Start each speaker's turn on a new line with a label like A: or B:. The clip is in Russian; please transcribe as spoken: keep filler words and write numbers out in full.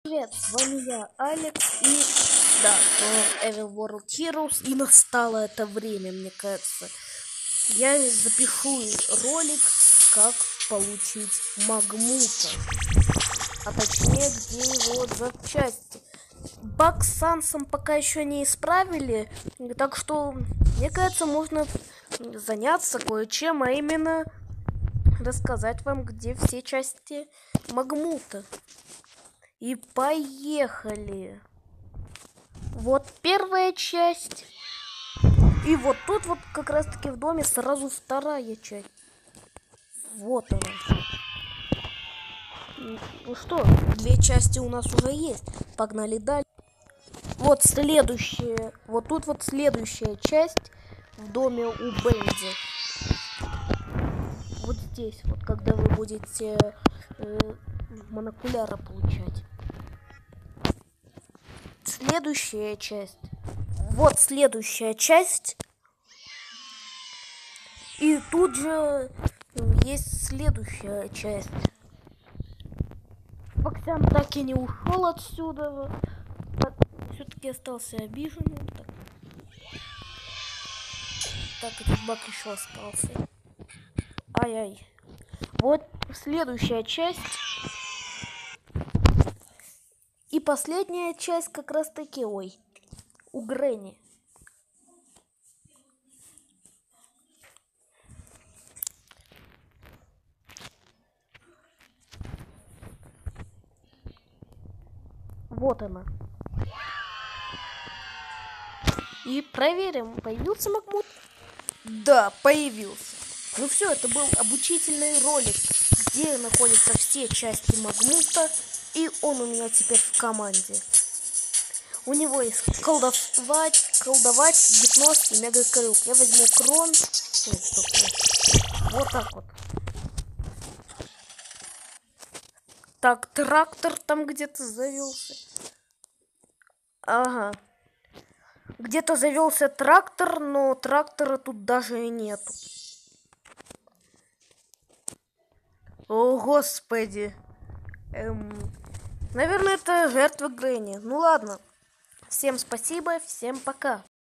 A: Привет, с вами я, Алекс, и да, Evil World Heroes, и настало это время, мне кажется. Я запишу ролик, как получить Магмута, а точнее, где его запчасти. Баг с Сансом пока еще не исправили, так что, мне кажется, можно заняться кое-чем, а именно рассказать вам, где все части Магмута. И поехали. Вот первая часть. И вот тут вот как раз таки в доме сразу вторая часть. Вот она. Ну что, две части у нас уже есть. Погнали дальше. Вот следующая. Вот тут вот следующая часть в доме у Бенди. Вот здесь вот, когда вы будете э, монокуляра получать. Следующая часть. Вот следующая часть. И тут же есть следующая часть. Боксян так и не ушел отсюда. Все-таки остался обиженным. Так, так этот баг еще остался. Ай-ай. Вот следующая часть. И последняя часть как раз таки, ой, у Гренни. Вот она. И проверим, появился Магмут? Да, появился. Ну все, это был обучительный ролик, где находятся все части Магмута, и он у меня теперь в команде. У него есть колдовать, колдовать, гипноз и мегакрюк. Я возьму крон. Ой, стоп, вот так вот. Так, трактор там где-то завелся. Ага. Где-то завелся трактор, но трактора тут даже и нету. О, господи. Эм, наверное, это жертва Гренни. Ну ладно. Всем спасибо, всем пока.